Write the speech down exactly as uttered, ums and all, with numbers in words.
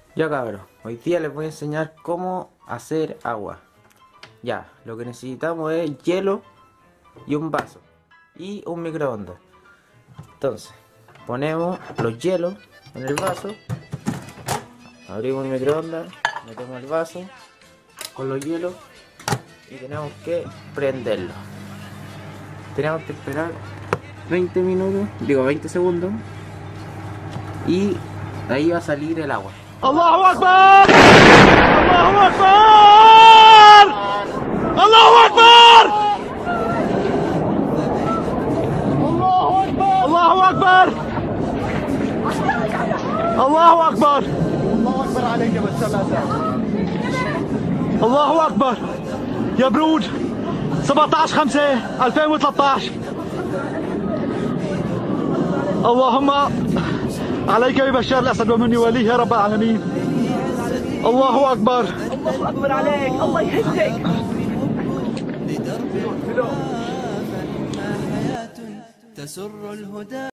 Ya cabros, hoy día les voy a enseñar cómo hacer agua. Ya, lo que necesitamos es hielo y un vaso y un microondas. Entonces, ponemos los hielos en el vaso, abrimos el microondas, metemos el vaso con los hielos y tenemos que prenderlo. Tenemos que esperar veinte minutos, digo veinte segundos, y de ahí va a salir el agua. Allahu Akbar! Allahu Akbar! Allahu Akbar! Allahu Akbar! Allahu Akbar! Allahu Akbar عليك بالسلامة. الله أكبر يا برود سبعة عشر خمسة ألفين وثلاثة عشر. اللهم عليك ببشار الأسد ومن يوليه يا رب العالمين. الله أكبر. الله أكبر عليك. الله يهديك. تسر الهدى